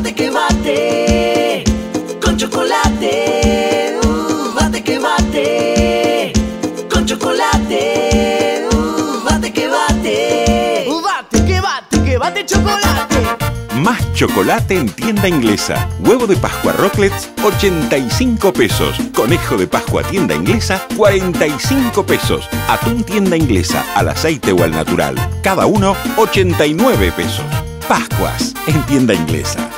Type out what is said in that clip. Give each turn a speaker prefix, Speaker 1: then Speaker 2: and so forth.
Speaker 1: bate que bate, con chocolate. Bate que bate, con chocolate. Bate que bate.
Speaker 2: Bate que bate, que bate chocolate.
Speaker 3: Más chocolate en Tienda Inglesa. Huevo de Pascua Rocklets, 85 pesos. Conejo de Pascua Tienda Inglesa, 45 pesos. Atún Tienda Inglesa, al aceite o al natural. Cada uno, 89 pesos. Pascuas en Tienda Inglesa.